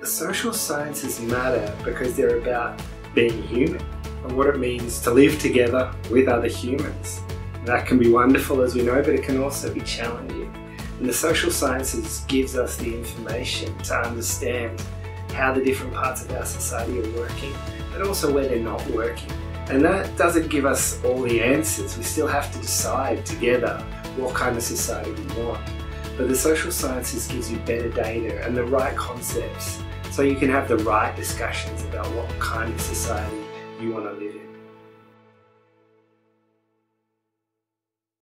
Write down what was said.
Social sciences matter because they're about being human and what it means to live together with other humans. That can be wonderful, as we know, but it can also be challenging. And the social sciences gives us the information to understand how the different parts of our society are working, but also where they're not working. And that doesn't give us all the answers. We still have to decide together what kind of society we want. But the social sciences gives you better data and the right concepts, so you can have the right discussions about what kind of society you want to live in.